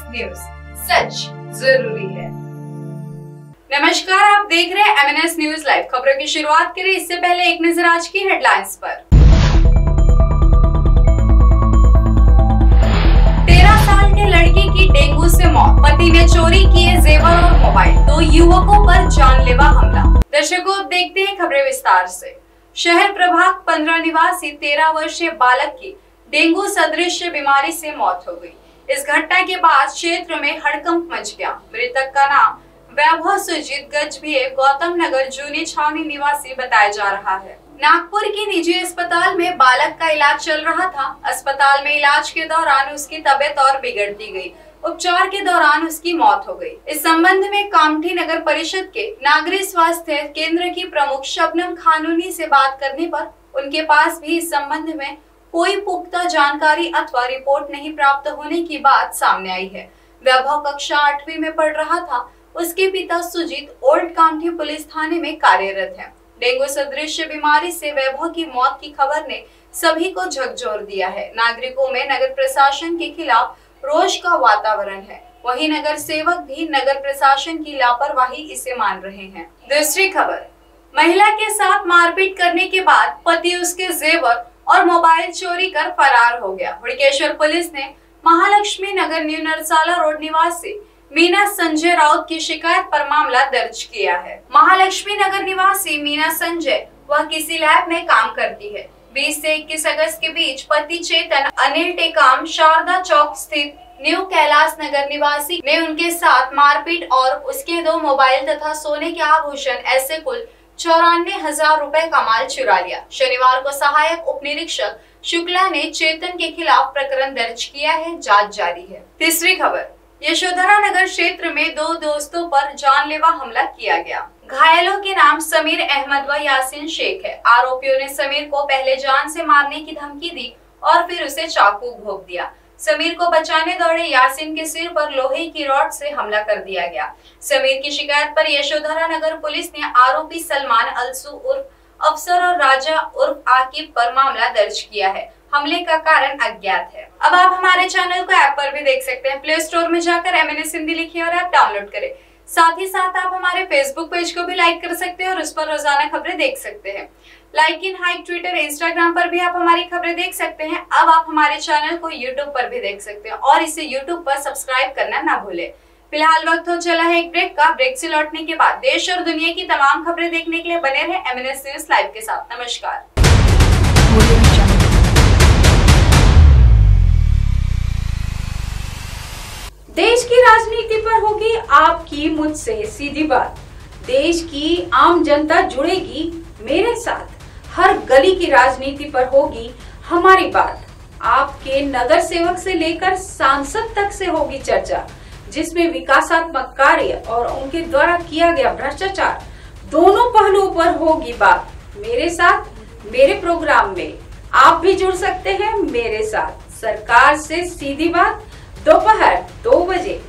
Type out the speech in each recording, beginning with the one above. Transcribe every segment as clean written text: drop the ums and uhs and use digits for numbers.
News, सच जरूरी है। नमस्कार, आप देख रहे हैं MNS न्यूज लाइव। खबरों की शुरुआत करें इससे पहले एक नजर आज की हेडलाइंस पर। 13 साल के लड़की की डेंगू से मौत, पति ने चोरी किए जेवर और मोबाइल, 2 युवकों पर जानलेवा हमला। दर्शकों, अब देखते हैं खबरें विस्तार से। शहर प्रभाग 15 निवासी 13 वर्षीय बालक की डेंगू सदृश बीमारी से मौत हो गई। इस घटना के बाद क्षेत्र में हड़कंप मच गया। मृतक का नाम वैभव सुजीत गजभिये गौतम नगर जूनी छावनी निवासी बताया जा रहा है। नागपुर की निजी अस्पताल में बालक का इलाज चल रहा था। अस्पताल में इलाज के दौरान उसकी तबीयत और बिगड़ती गई। उपचार के दौरान उसकी मौत हो गई। इस संबंध में कामठी नगर परिषद के नागरिक स्वास्थ्य केंद्र की प्रमुख शबनम खानूनी से बात करने पर उनके पास भी इस संबंध में कोई पुख्ता जानकारी अथवा रिपोर्ट नहीं प्राप्त होने की बात सामने आई है। वैभव कक्षा 8वीं में पढ़ रहा था। उसके पिता सुजीत ओल्ड कामठी पुलिस थाने में कार्यरत है। डेंगू सदृश बीमारी से वैभव की मौत की खबर ने सभी को झकझोर दिया है। नागरिकों में नगर प्रशासन के खिलाफ रोष का वातावरण है। वहीं नगर सेवक भी नगर प्रशासन की लापरवाही इसे मान रहे हैं। दूसरी खबर, महिला के साथ मारपीट करने के बाद पति उसके जेवर और मोबाइल चोरी कर फरार हो गया। हुड़केश्वर पुलिस ने महालक्ष्मी नगर न्यू नरसाला रोड निवासी मीना संजय राउत की शिकायत पर मामला दर्ज किया है। महालक्ष्मी नगर निवासी मीना संजय वह किसी लैब में काम करती है। 20 से 21 अगस्त के बीच पति चेतन अनिल टेकाम शारदा चौक स्थित न्यू कैलाश नगर निवासी ने उनके साथ मारपीट और उसके 2 मोबाइल तथा सोने के आभूषण ऐसे कुल 94,000 रुपए का माल चुरा लिया। शनिवार को सहायक उप निरीक्षक शुक्ला ने चेतन के खिलाफ प्रकरण दर्ज किया है। जांच जारी है। तीसरी खबर, यशोधरा नगर क्षेत्र में 2 दोस्तों पर जानलेवा हमला किया गया। घायलों के नाम समीर अहमद व यासीन शेख है। आरोपियों ने समीर को पहले जान से मारने की धमकी दी और फिर उसे चाकू घोंप दिया। समीर को बचाने दौड़े यासीन के सिर पर लोहे की रॉड से हमला कर दिया गया। समीर की शिकायत पर यशोधरा नगर पुलिस ने आरोपी सलमान अलसू उर्फ अफसर और राजा उर्फ आकिब पर मामला दर्ज किया है। हमले का कारण अज्ञात है। अब आप हमारे चैनल को ऐप पर भी देख सकते हैं। प्ले स्टोर में जाकर MNS हिंदी लिखिए और ऐप डाउनलोड करें। साथ ही साथ आप हमारे फेसबुक पेज को भी लाइक कर सकते हैं और उस पर रोजाना खबरें देख सकते हैं। LinkedIn Hike Twitter Instagram पर भी आप हमारी खबरें देख सकते हैं। अब आप हमारे चैनल को यूट्यूब पर भी देख सकते हैं और इसे यूट्यूब पर सब्सक्राइब करना ना भूलें। फिलहाल वक्त हो चला है एक ब्रेक का। ब्रेक से लौटने के बाद देश और दुनिया की तमाम खबरें देखने के लिए बने रहे MNS न्यूज लाइव के साथ। नमस्कार। देश की राजनीति पर होगी आपकी मुझसे सीधी बात। देश की आम जनता जुड़ेगी मेरे साथ। हर गली की राजनीति पर होगी हमारी बात। आपके नगर सेवक से लेकर सांसद तक से होगी चर्चा, जिसमें विकासात्मक कार्य और उनके द्वारा किया गया भ्रष्टाचार दोनों पहलुओं पर होगी बात। मेरे साथ मेरे प्रोग्राम में आप भी जुड़ सकते हैं मेरे साथ। सरकार से सीधी बात, दोपहर 2 बजे।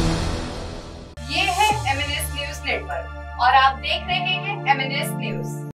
ये है MNS न्यूज नेटवर्क और आप देख रहे हैं MNS न्यूज।